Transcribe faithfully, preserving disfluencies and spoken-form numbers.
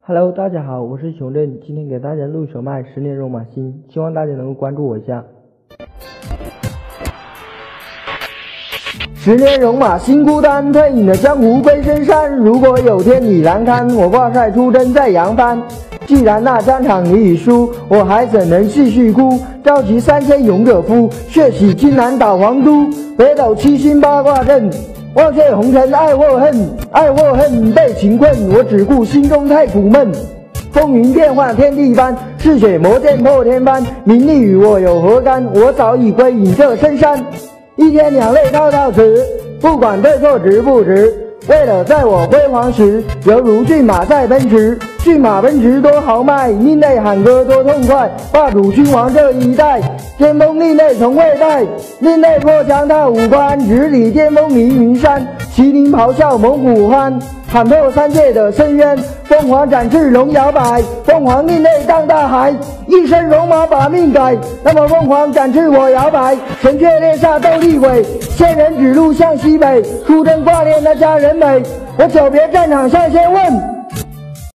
Hello， 大家好，我是熊振，今天给大家录一首麦《十年戎马心》，希望大家能够关注我一下。十年戎马心孤单，退隐了江湖归深山。如果有天你来看，我挂帅出征在扬帆。既然那战场你已输，我还怎能继续哭？召集三千勇者夫，血洗金南打皇都。北斗七星八卦阵，望却红尘爱或恨，爱或恨被情困，我只顾心中太苦闷。风云变幻天地般，嗜血魔剑破天翻。名利与我有何干？我早已归隐这深山。一天两泪滔滔词，不管对错值不值。为了在我辉煌时，犹如骏马在奔驰。骏马奔驰多豪迈，另类喊歌多痛快。霸主君王这一代，巅峰另类从未带。另类破墙踏五关，十里巅峰迷云山。麒麟咆哮猛虎欢，喊破三界的深渊。凤凰展翅龙摇摆，凤凰另类荡大海。一身戎马把命改，那么凤凰展翅我摇摆。神阙猎杀斗立伟，仙人指路向西北。出征挂念那佳人美，我久别战场向先问。